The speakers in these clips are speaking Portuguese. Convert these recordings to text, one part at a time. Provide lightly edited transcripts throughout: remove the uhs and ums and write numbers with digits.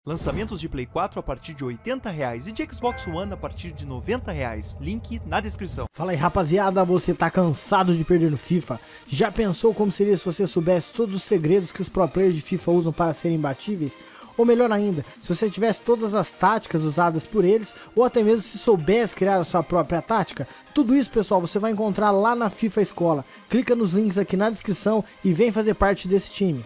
Lançamentos de Play 4 a partir de R$ 80 e de Xbox One a partir de R$ 90. Link na descrição. Fala aí, rapaziada, você tá cansado de perder no FIFA? Já pensou como seria se você soubesse todos os segredos que os pro players de FIFA usam para serem imbatíveis? Ou melhor ainda, se você tivesse todas as táticas usadas por eles, ou até mesmo se soubesse criar a sua própria tática? Tudo isso, pessoal, você vai encontrar lá na FIFA Escola. Clica nos links aqui na descrição e vem fazer parte desse time.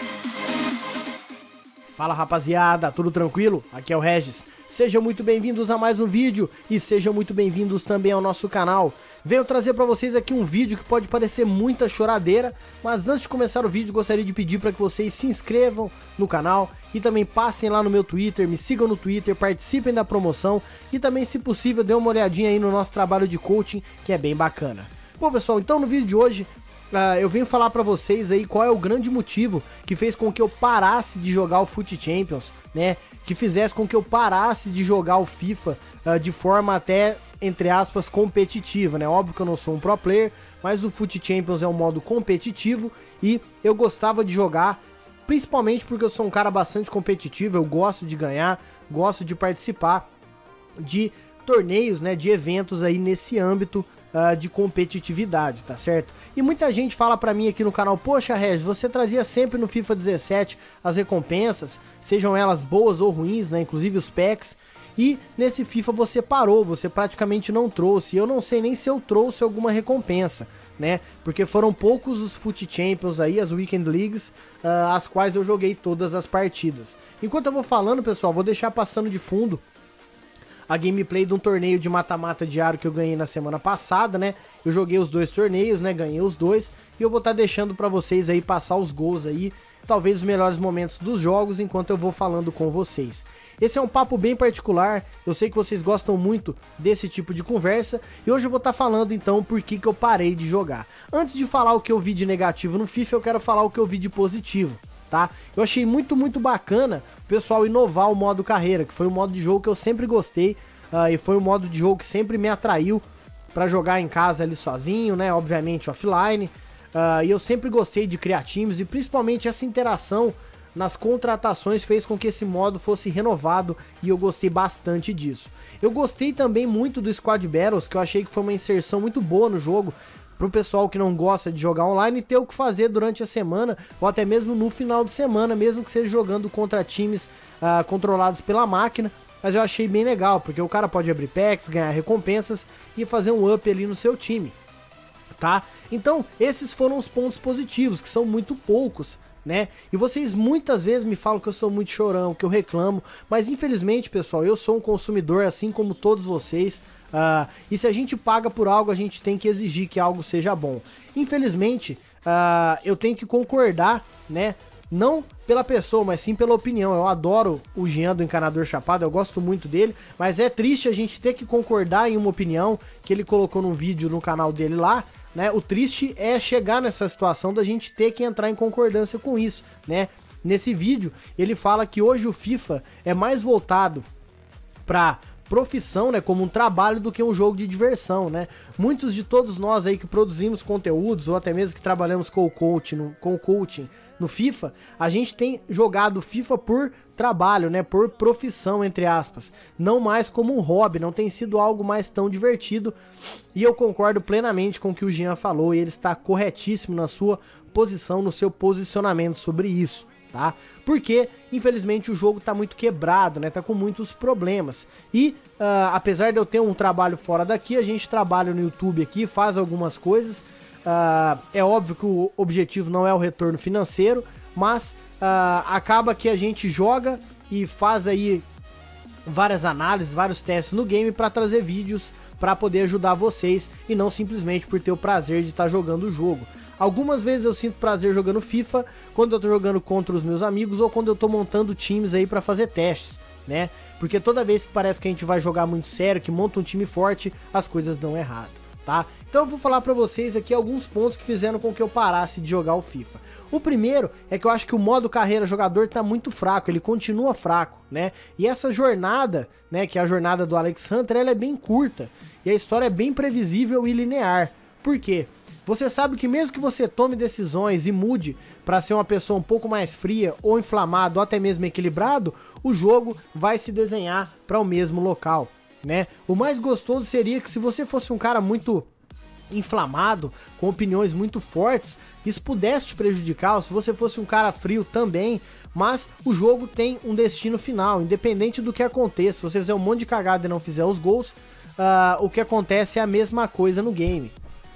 Fala, rapaziada, tudo tranquilo? Aqui é o Regis. Sejam muito bem-vindos a mais um vídeo e sejam muito bem-vindos também ao nosso canal. Venho trazer para vocês aqui um vídeo que pode parecer muita choradeira, mas antes de começar o vídeo gostaria de pedir para que vocês se inscrevam no canal e também passem lá no meu Twitter, me sigam no Twitter, participem da promoção e também, se possível, dê uma olhadinha aí no nosso trabalho de coaching, que é bem bacana. Bom, pessoal, então no vídeo de hoje eu venho falar pra vocês aí qual é o grande motivo que fez com que eu parasse de jogar o FUT Champions, né? Que fizesse com que eu parasse de jogar o FIFA de forma até, entre aspas, competitiva, né? Óbvio que eu não sou um pro player, mas o FUT Champions é um modo competitivo e eu gostava de jogar, principalmente porque eu sou um cara bastante competitivo, eu gosto de ganhar, gosto de participar de torneios, né? De eventos aí nesse âmbito de competitividade, tá certo? E muita gente fala pra mim aqui no canal: poxa, Regis, você trazia sempre no FIFA 17 as recompensas, sejam elas boas ou ruins, né? Inclusive os packs. E nesse FIFA você parou, você praticamente não trouxe. Eu não sei nem se eu trouxe alguma recompensa, né? Porque foram poucos os FUT Champions aí, as Weekend Leagues, as quais eu joguei todas as partidas. Enquanto eu vou falando, pessoal, vou deixar passando de fundo a gameplay de um torneio de mata-mata diário que eu ganhei na semana passada, né? Eu joguei os dois torneios, né? Ganhei os dois. E eu vou estar deixando pra vocês aí passar os gols aí, talvez os melhores momentos dos jogos, enquanto eu vou falando com vocês. Esse é um papo bem particular, eu sei que vocês gostam muito desse tipo de conversa, e hoje eu vou estar falando então por que eu parei de jogar. Antes de falar o que eu vi de negativo no FIFA, eu quero falar o que eu vi de positivo. Tá? Eu achei muito bacana o pessoal inovar o modo carreira, que foi um modo de jogo que eu sempre gostei, e foi um modo de jogo que sempre me atraiu pra jogar em casa ali sozinho, né? Obviamente offline, e eu sempre gostei de criar times, e principalmente essa interação nas contratações fez com que esse modo fosse renovado, e eu gostei bastante disso. Eu gostei também muito do Squad Battles, que eu achei que foi uma inserção muito boa no jogo, pro pessoal que não gosta de jogar online ter o que fazer durante a semana, ou até mesmo no final de semana, mesmo que seja jogando contra times controlados pela máquina. Mas eu achei bem legal, porque o cara pode abrir packs, ganhar recompensas e fazer um up ali no seu time, tá? Então, esses foram os pontos positivos, que são muito poucos, né? E vocês muitas vezes me falam que eu sou muito chorão, que eu reclamo, mas infelizmente, pessoal, eu sou um consumidor assim como todos vocês, e se a gente paga por algo, a gente tem que exigir que algo seja bom. Infelizmente, eu tenho que concordar, né? Não pela pessoa, mas sim pela opinião. Eu adoro o Jean do Encanador Chapado, eu gosto muito dele, mas é triste a gente ter que concordar em uma opinião que ele colocou num vídeo no canal dele lá, né? O triste é chegar nessa situação da gente ter que entrar em concordância com isso, né? Nesse vídeo, ele fala que hoje o FIFA é mais voltado pra profissão, né, como um trabalho, do que um jogo de diversão, né? Muitos de todos nós aí que produzimos conteúdos, ou até mesmo que trabalhamos com o coaching no FIFA, a gente tem jogado FIFA por trabalho, né, por profissão, entre aspas, não mais como um hobby, não tem sido algo mais tão divertido, e eu concordo plenamente com o que o Jean falou, e ele está corretíssimo na sua posição, no seu posicionamento sobre isso, tá? Porque, infelizmente, o jogo tá muito quebrado, né? Tá com muitos problemas. E, apesar de eu ter um trabalho fora daqui, a gente trabalha no YouTube aqui, faz algumas coisas. É óbvio que o objetivo não é o retorno financeiro, mas acaba que a gente joga e faz aí várias análises, vários testes no game para trazer vídeos para poder ajudar vocês, e não simplesmente por ter o prazer de estar jogando o jogo. Algumas vezes eu sinto prazer jogando FIFA, quando eu tô jogando contra os meus amigos, ou quando eu tô montando times aí pra fazer testes, né? Porque toda vez que parece que a gente vai jogar muito sério, que monta um time forte, as coisas dão errado, tá? Então eu vou falar pra vocês aqui alguns pontos que fizeram com que eu parasse de jogar o FIFA. O primeiro é que eu acho que o modo carreira jogador tá muito fraco, ele continua fraco, né? E essa jornada, né, que é a jornada do Alex Hunter, ela é bem curta, e a história é bem previsível e linear. Por quê? você sabe que mesmo que você tome decisões e mude para ser uma pessoa um pouco mais fria ou inflamado ou até mesmo equilibrado, o jogo vai se desenhar para o mesmo local, né? O mais gostoso seria que se você fosse um cara muito inflamado, com opiniões muito fortes, isso pudesse te prejudicar, ou se você fosse um cara frio também, mas o jogo tem um destino final, independente do que aconteça. Se você fizer um monte de cagada e não fizer os gols, o que acontece é a mesma coisa no game.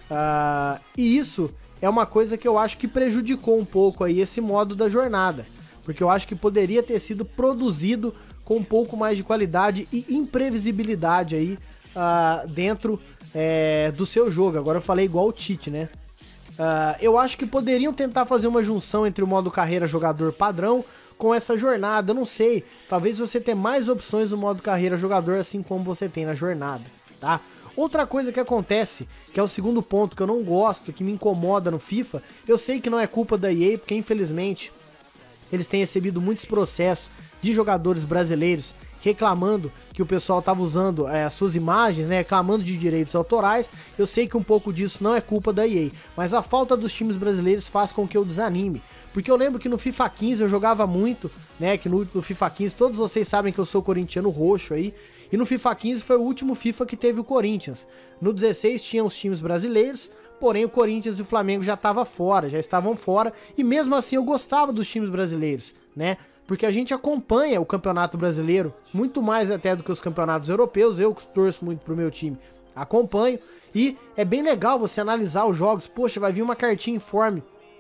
E isso é uma coisa que eu acho que prejudicou um pouco aí esse modo da jornada, porque eu acho que poderia ter sido produzido com um pouco mais de qualidade e imprevisibilidade aí dentro do seu jogo. Agora eu falei igual o cheat, né? Eu acho que poderiam tentar fazer uma junção entre o modo carreira jogador padrão com essa jornada, eu não sei, talvez você tenha mais opções no modo carreira jogador assim como você tem na jornada, tá? Outra coisa que acontece, que é o segundo ponto que eu não gosto, que me incomoda no FIFA, eu sei que não é culpa da EA, porque infelizmente eles têm recebido muitos processos de jogadores brasileiros reclamando que o pessoal tava usando as suas imagens, né, reclamando de direitos autorais. Eu sei que um pouco disso não é culpa da EA, mas a falta dos times brasileiros faz com que eu desanime. Porque eu lembro que no FIFA 15 eu jogava muito, né, que no FIFA 15, todos vocês sabem que eu sou corintiano roxo aí, e no FIFA 15 foi o último FIFA que teve o Corinthians. No 16 tinha os times brasileiros, porém o Corinthians e o Flamengo já estavam fora, e mesmo assim eu gostava dos times brasileiros, né? Porque a gente acompanha o campeonato brasileiro, muito mais até do que os campeonatos europeus, eu torço muito pro meu time, acompanho, e é bem legal você analisar os jogos. Poxa, vai vir uma cartinha informe,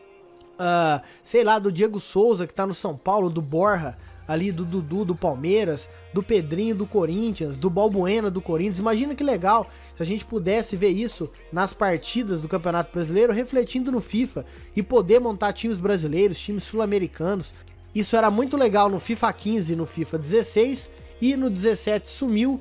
sei lá, do Diego Souza, que tá no São Paulo, do Borja, ali do Dudu, do Palmeiras, do Pedrinho, do Corinthians, do Balbuena, do Corinthians. Imagina que legal se a gente pudesse ver isso nas partidas do Campeonato Brasileiro, refletindo no FIFA, e poder montar times brasileiros, times sul-americanos. Isso era muito legal no FIFA 15 e no FIFA 16, e no 17 sumiu,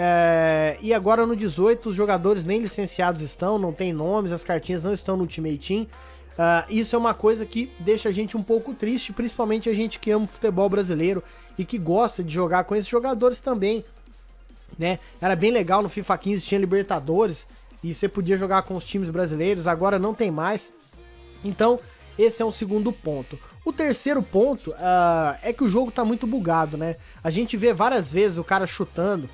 e agora no 18 os jogadores nem licenciados estão, não tem nomes, as cartinhas não estão no Ultimate Team. Isso é uma coisa que deixa a gente um pouco triste, principalmente a gente que ama o futebol brasileiro e que gosta de jogar com esses jogadores também, né? Era bem legal, no FIFA 15 tinha Libertadores e você podia jogar com os times brasileiros, agora não tem mais. Então esse é um segundo ponto. O terceiro ponto é que o jogo tá muito bugado, né? A gente vê várias vezes o cara chutando,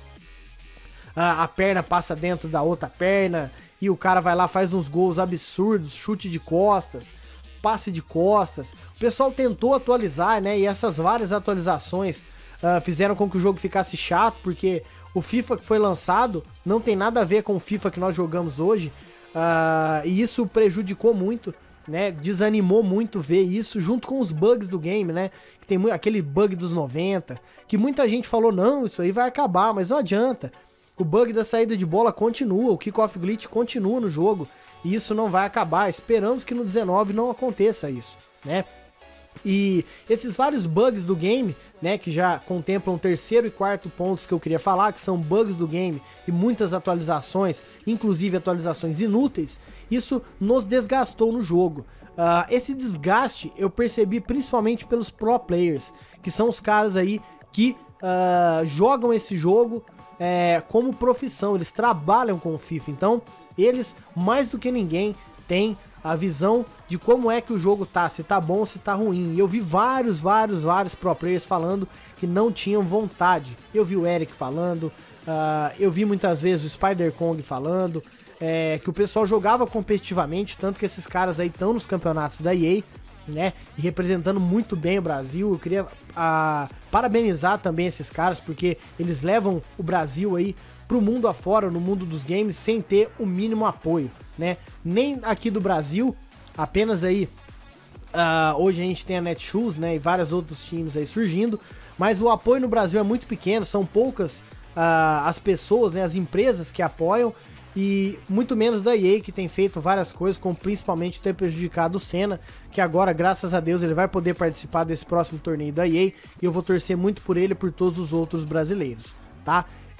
a perna passa dentro da outra perna, e o cara vai lá, faz uns gols absurdos, chute de costas, passe de costas. O pessoal tentou atualizar, né? E essas várias atualizações fizeram com que o jogo ficasse chato, porque o FIFA que foi lançado não tem nada a ver com o FIFA que nós jogamos hoje, e isso prejudicou muito, né? Desanimou muito ver isso, junto com os bugs do game, né? Que tem aquele bug dos 90, que muita gente falou, não, isso aí vai acabar, mas não adianta. O bug da saída de bola continua, o kickoff glitch continua no jogo, e isso não vai acabar. Esperamos que no 19 não aconteça isso, né? E esses vários bugs do game, né, que já contemplam o terceiro e quarto pontos que eu queria falar, que são bugs do game e muitas atualizações, inclusive atualizações inúteis, isso nos desgastou no jogo. Esse desgaste eu percebi principalmente pelos pro players, que são os caras aí que jogam esse jogo como profissão, eles trabalham com o FIFA, então eles, mais do que ninguém, têm a visão de como é que o jogo tá, se tá bom ou se tá ruim. E eu vi vários pro players falando que não tinham vontade. Eu vi o Eric falando, eu vi muitas vezes o Spider Kong falando, que o pessoal jogava competitivamente, tanto que esses caras aí estão nos campeonatos da EA, né, e representando muito bem o Brasil. Eu queria parabenizar também esses caras, porque eles levam o Brasil aí pro mundo afora, no mundo dos games, sem ter o mínimo apoio, né? Nem aqui do Brasil, apenas aí, hoje a gente tem a Netshoes, né, e vários outros times aí surgindo, mas o apoio no Brasil é muito pequeno, são poucas as pessoas, né, as empresas que apoiam, e muito menos da EA, que tem feito várias coisas, como principalmente ter prejudicado o Senna, que agora, graças a Deus, ele vai poder participar desse próximo torneio da EA, e eu vou torcer muito por ele e por todos os outros brasileiros, tá?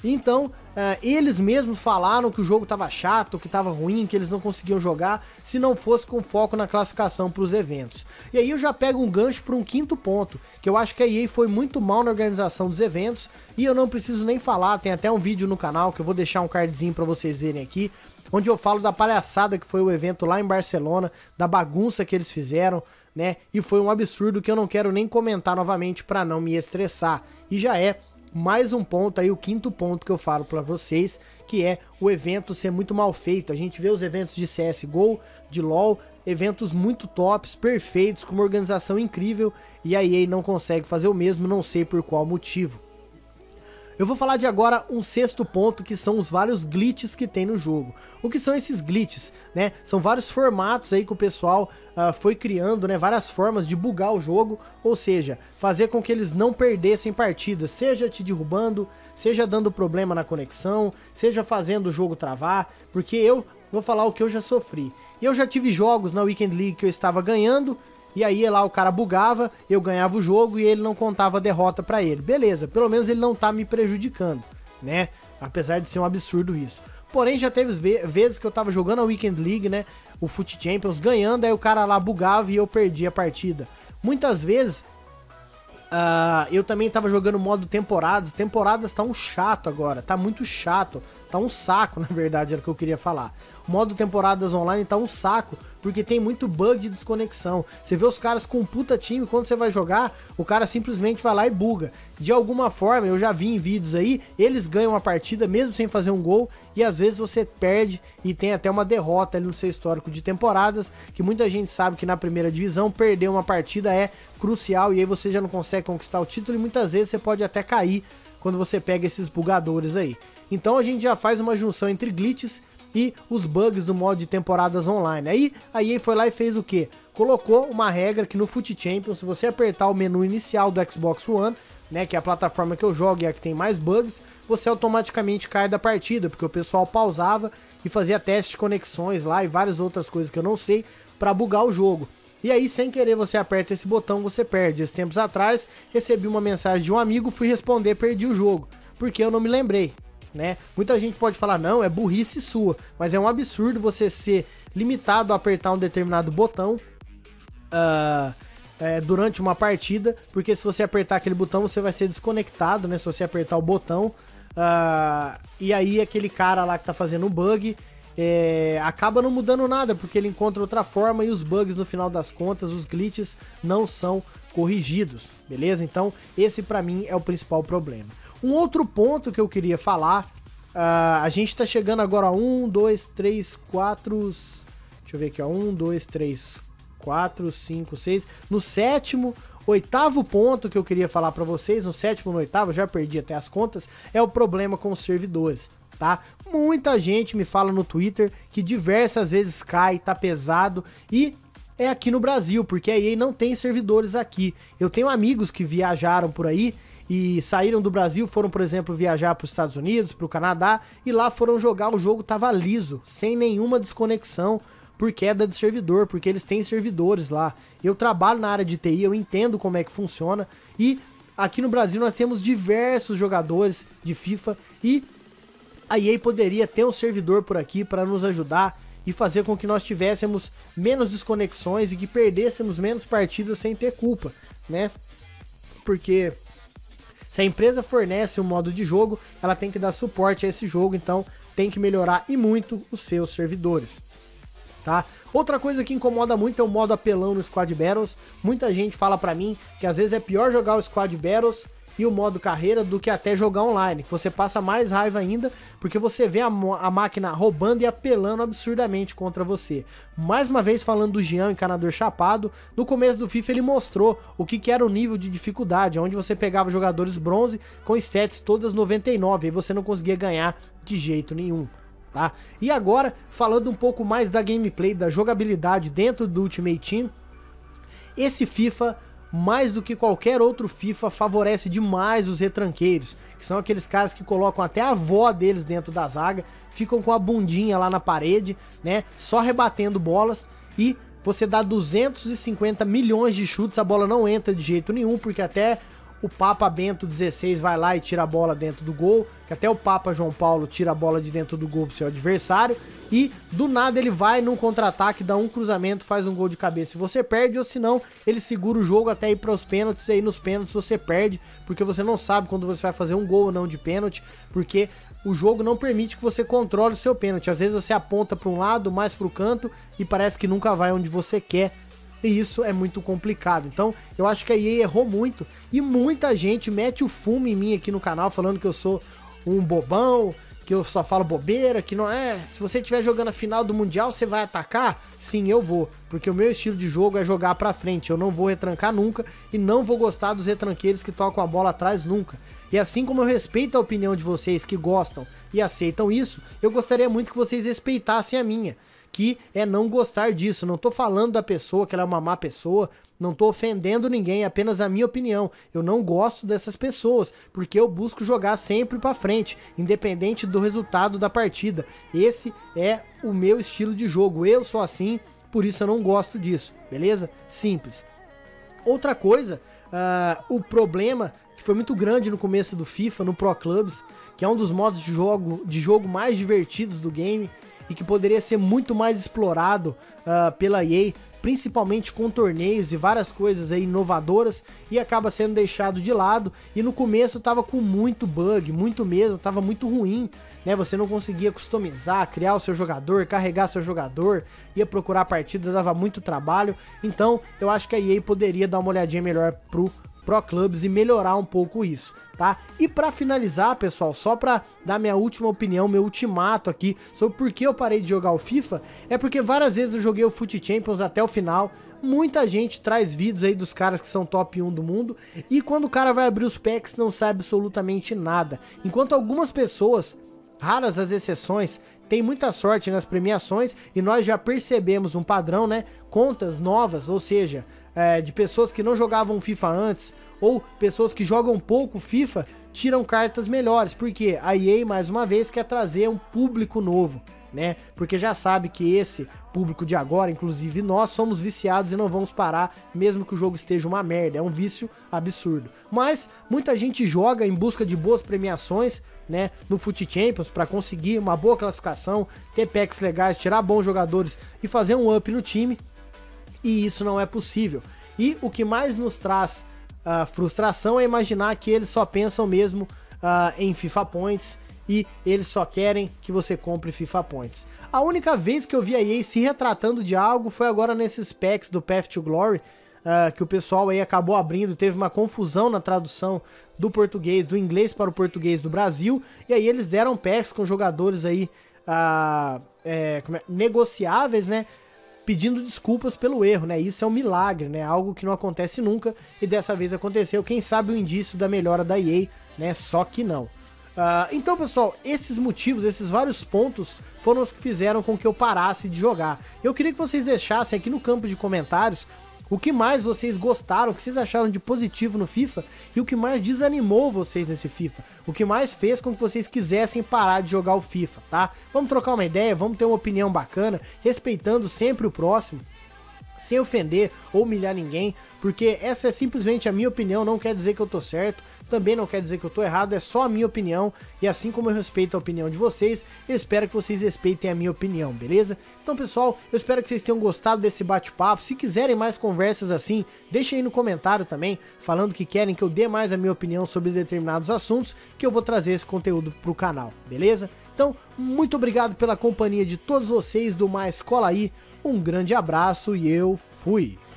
Então, eles mesmos falaram que o jogo tava chato, que tava ruim, que eles não conseguiam jogar se não fosse com foco na classificação para os eventos. E aí eu já pego um gancho para um quinto ponto, que eu acho que a EA foi muito mal na organização dos eventos, e eu não preciso nem falar, tem até um vídeo no canal que eu vou deixar um cardzinho para vocês verem aqui, onde eu falo da palhaçada que foi o evento lá em Barcelona, da bagunça que eles fizeram, né? E foi um absurdo que eu não quero nem comentar novamente para não me estressar. E já é mais um ponto aí, o quinto ponto que eu falo pra vocês, que é o evento ser muito mal feito. A gente vê os eventos de CSGO, de LoL, eventos muito tops, perfeitos, com uma organização incrível, e a EA não consegue fazer o mesmo, não sei por qual motivo. Eu vou falar de agora um sexto ponto, que são os vários glitches que tem no jogo. O que são esses glitches, né? São vários formatos aí que o pessoal foi criando, né? Várias formas de bugar o jogo, ou seja, fazer com que eles não perdessem partidas, seja te derrubando, seja dando problema na conexão, seja fazendo o jogo travar, porque eu vou falar o que eu já sofri. Eu já tive jogos na Weekend League que eu estava ganhando, e aí lá o cara bugava, eu ganhava o jogo e ele não contava a derrota pra ele. Beleza, pelo menos ele não tá me prejudicando, né? Apesar de ser um absurdo isso. Porém, já teve vezes que eu tava jogando a Weekend League, né? O Foot Champions, ganhando, aí o cara lá bugava e eu perdi a partida. Muitas vezes, eu também tava jogando modo temporadas. Temporadas tá um chato agora, tá muito chato. Tá um saco, na verdade, era o que eu queria falar. O modo temporadas online tá um saco, porque tem muito bug de desconexão. Você vê os caras com um puta time, quando você vai jogar, o cara simplesmente vai lá e buga. De alguma forma, eu já vi em vídeos aí, eles ganham a partida mesmo sem fazer um gol, e às vezes você perde e tem até uma derrota ali no seu histórico de temporadas, que muita gente sabe que na primeira divisão, perder uma partida é crucial, e aí você já não consegue conquistar o título, e muitas vezes você pode até cair quando você pega esses bugadores aí. Então a gente já faz uma junção entre glitches e os bugs do modo de temporadas online. Aí a EA foi lá e fez o quê? Colocou uma regra que no Foot Champions, se você apertar o menu inicial do Xbox One, né, que é a plataforma que eu jogo e é a que tem mais bugs, você automaticamente cai da partida, porque o pessoal pausava e fazia teste de conexões lá e várias outras coisas que eu não sei para bugar o jogo. E aí, sem querer, você aperta esse botão, você perde. Esses tempos atrás, recebi uma mensagem de um amigo, fui responder, perdi o jogo, porque eu não me lembrei. Né? Muita gente pode falar, não, é burrice sua, mas é um absurdo você ser limitado a apertar um determinado botão durante uma partida, porque se você apertar aquele botão, você vai ser desconectado, né? Se você apertar o botão, e aí aquele cara lá que tá fazendo o bug acaba não mudando nada, porque ele encontra outra forma e os bugs, no final das contas, os glitches não são corrigidos, beleza? Então esse pra mim é o principal problema. Um outro ponto que eu queria falar, a gente tá chegando agora a 1, 2, 3, 4, deixa eu ver aqui, ó, 1, 2, 3, 4, 5, 6, no sétimo, oitavo ponto que eu queria falar pra vocês, no sétimo, no oitavo, já perdi até as contas, é o problema com os servidores, tá? Muita gente me fala no Twitter que diversas vezes cai, tá pesado, e é aqui no Brasil, porque a EA não tem servidores aqui. Eu tenho amigos que viajaram por aí, e saíram do Brasil, foram, por exemplo, viajar para os Estados Unidos, para o Canadá, e lá foram jogar, o jogo tava liso, sem nenhuma desconexão, por queda de servidor, porque eles têm servidores lá. Eu trabalho na área de TI, eu entendo como é que funciona, e aqui no Brasil nós temos diversos jogadores de FIFA, e a EA poderia ter um servidor por aqui para nos ajudar e fazer com que nós tivéssemos menos desconexões e que perdêssemos menos partidas sem ter culpa, né? Porque se a empresa fornece um modo de jogo, ela tem que dar suporte a esse jogo, então tem que melhorar e muito os seus servidores, tá? Outra coisa que incomoda muito é o modo apelão no Squad Battles. Muita gente fala pra mim que às vezes é pior jogar o Squad Battles e o modo carreira do que até jogar online, que você passa mais raiva ainda, porque você vê a máquina roubando e apelando absurdamente contra você. Mais uma vez falando do Jean, encanador chapado, no começo do FIFA ele mostrou o que era o nível de dificuldade, onde você pegava jogadores bronze com stats todas 99, e você não conseguia ganhar de jeito nenhum. Tá? E agora, falando um pouco mais da gameplay, da jogabilidade dentro do Ultimate Team, esse FIFA, mais do que qualquer outro FIFA, favorece demais os retranqueiros, que são aqueles caras que colocam até a avó deles dentro da zaga, ficam com a bundinha lá na parede, né, só rebatendo bolas, e você dá 250 milhões de chutes, a bola não entra de jeito nenhum, porque até o Papa Bento XVI vai lá e tira a bola dentro do gol, que até o Papa João Paulo tira a bola de dentro do gol pro seu adversário, e do nada ele vai num contra-ataque, dá um cruzamento, faz um gol de cabeça e você perde, ou senão ele segura o jogo até ir para os pênaltis, e aí nos pênaltis você perde, porque você não sabe quando você vai fazer um gol ou não de pênalti, porque o jogo não permite que você controle o seu pênalti. Às vezes você aponta para um lado, mais para o canto, e parece que nunca vai onde você quer. E isso é muito complicado. Então, eu acho que a EA errou muito. E muita gente mete o fumo em mim aqui no canal, falando que eu sou um bobão, que eu só falo bobeira, que não é... Se você estiver jogando a final do Mundial, você vai atacar? Sim, eu vou. Porque o meu estilo de jogo é jogar pra frente. Eu não vou retrancar nunca e não vou gostar dos retranqueiros que tocam a bola atrás nunca. E assim como eu respeito a opinião de vocês que gostam e aceitam isso, eu gostaria muito que vocês respeitassem a minha, que é não gostar disso. Não tô falando da pessoa, que ela é uma má pessoa, não tô ofendendo ninguém, é apenas a minha opinião. Eu não gosto dessas pessoas, porque eu busco jogar sempre pra frente, independente do resultado da partida. Esse é o meu estilo de jogo, eu sou assim, por isso eu não gosto disso, beleza? Simples. Outra coisa, o problema que foi muito grande no começo do FIFA, no Pro Clubs, que é um dos modos de jogo mais divertidos do game, e que poderia ser muito mais explorado pela EA, principalmente com torneios e várias coisas aí inovadoras, e acaba sendo deixado de lado. E no começo tava com muito bug, muito mesmo, tava muito ruim, né? Você não conseguia customizar, criar o seu jogador, carregar seu jogador, ia procurar partida, dava muito trabalho. Então eu acho que a EA poderia dar uma olhadinha melhor pro Pro Clubs e melhorar um pouco isso, tá? E pra finalizar, pessoal, só pra dar minha última opinião, meu ultimato aqui sobre por que eu parei de jogar o FIFA, é porque várias vezes eu joguei o FUT Champions até o final. Muita gente traz vídeos aí dos caras que são top 1 do mundo, e quando o cara vai abrir os packs não sabe absolutamente nada, enquanto algumas pessoas, raras as exceções, tem muita sorte nas premiações, e nós já percebemos um padrão, né? Contas novas, ou seja, de pessoas que não jogavam FIFA antes, ou pessoas que jogam pouco FIFA, tiram cartas melhores, porque a EA, mais uma vez, quer trazer um público novo, né? Porque já sabe que esse público de agora, inclusive nós, somos viciados e não vamos parar, mesmo que o jogo esteja uma merda, é um vício absurdo. Mas muita gente joga em busca de boas premiações, né, no FUT Champions, para conseguir uma boa classificação, ter packs legais, tirar bons jogadores e fazer um up no time, e isso não é possível. E o que mais nos traz frustração é imaginar que eles só pensam mesmo em FIFA Points, e eles só querem que você compre FIFA Points. A única vez que eu vi a EA se retratando de algo foi agora nesses packs do Path to Glory, que o pessoal aí acabou abrindo, teve uma confusão na tradução do português, do inglês para o português do Brasil, e aí eles deram packs com jogadores aí negociáveis, né, pedindo desculpas pelo erro, né? Isso é um milagre, né? Algo que não acontece nunca, e dessa vez aconteceu. Quem sabe o indício da melhora da EA, né? Só que não. Então, pessoal, esses motivos, esses vários pontos foram os que fizeram com que eu parasse de jogar. Eu queria que vocês deixassem aqui no campo de comentários o que mais vocês gostaram, o que vocês acharam de positivo no FIFA, e o que mais desanimou vocês nesse FIFA, o que mais fez com que vocês quisessem parar de jogar o FIFA, tá? Vamos trocar uma ideia, vamos ter uma opinião bacana, respeitando sempre o próximo, sem ofender ou humilhar ninguém, porque essa é simplesmente a minha opinião, não quer dizer que eu tô certo, também não quer dizer que eu tô errado, é só a minha opinião, e assim como eu respeito a opinião de vocês, eu espero que vocês respeitem a minha opinião, beleza? Então, pessoal, eu espero que vocês tenham gostado desse bate-papo. Se quiserem mais conversas assim, deixem aí no comentário também, falando que querem que eu dê mais a minha opinião sobre determinados assuntos, que eu vou trazer esse conteúdo pro canal, beleza? Então, muito obrigado pela companhia de todos vocês do Mais Cola Aí, um grande abraço e eu fui!